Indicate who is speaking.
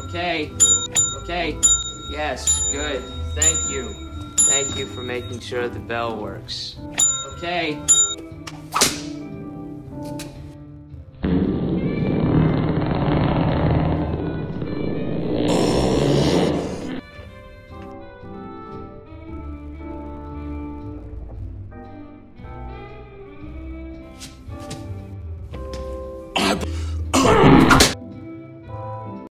Speaker 1: Okay. Okay. Yes, good. Thank you. Thank you for making sure the bell works. Okay.